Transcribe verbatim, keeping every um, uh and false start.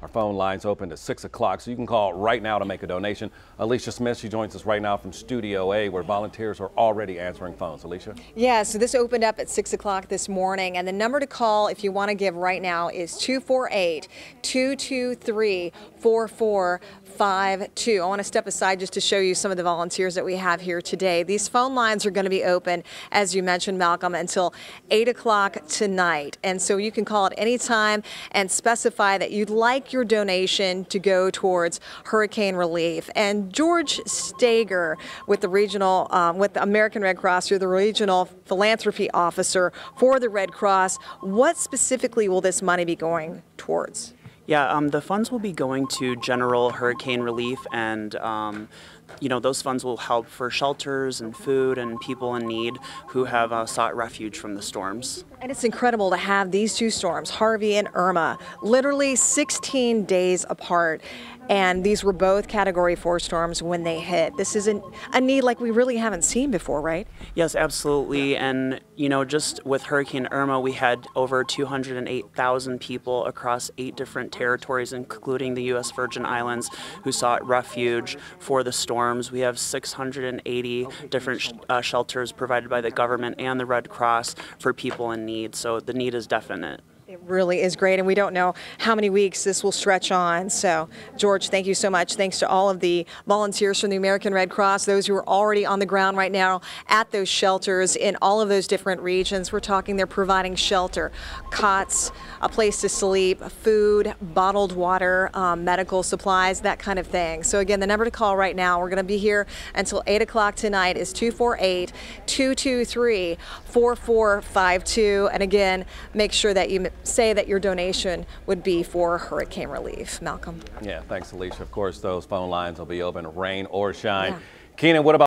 Our phone lines open at six o'clock, so you can call right now to make a donation. Alicia Smith, she joins us right now from Studio A, where volunteers are already answering phones. Alicia? Yeah, so this opened up at six o'clock this morning, and the number to call if you want to give right now is two four eight, two two three, four four five two. I want to step aside just to show you some of the volunteers that we have here today. These phone lines are going to be open, as you mentioned, Malcolm, until eight o'clock tonight. And so you can call at any time and specify that you'd like your donation to go towards hurricane relief. And George Stager with the regional, um, with the American Red Cross, you're the regional philanthropy officer for the Red Cross. What specifically will this money be going towards? Yeah, um, the funds will be going to general hurricane relief, and um, you know, those funds will help for shelters and food and people in need who have uh, sought refuge from the storms. And it's incredible to have these two storms, Harvey and Irma, literally sixteen days apart. And these were both Category four storms when they hit. This is a, a need like we really haven't seen before, right? Yes, absolutely. And, you know, just with Hurricane Irma, we had over two hundred eight thousand people across eight different territories, including the U S Virgin Islands, who sought refuge for the storms. We have six hundred eighty different sh uh, shelters provided by the government and the Red Cross for people in need. So the need is definite. It really is great, and we don't know how many weeks this will stretch on. So, George, thank you so much. Thanks to all of the volunteers from the American Red Cross, those who are already on the ground right now at those shelters in all of those different regions. We're talking they're providing shelter, cots, a place to sleep, food, bottled water, um, medical supplies, that kind of thing. So, again, the number to call right now, we're going to be here until eight o'clock tonight, is two four eight, two two three, four four five two. And, again, make sure that you say that your donation would be for hurricane relief. Malcolm. Yeah, thanks, Alicia. Of course, those phone lines will be open, rain or shine. Yeah. Keenan, what about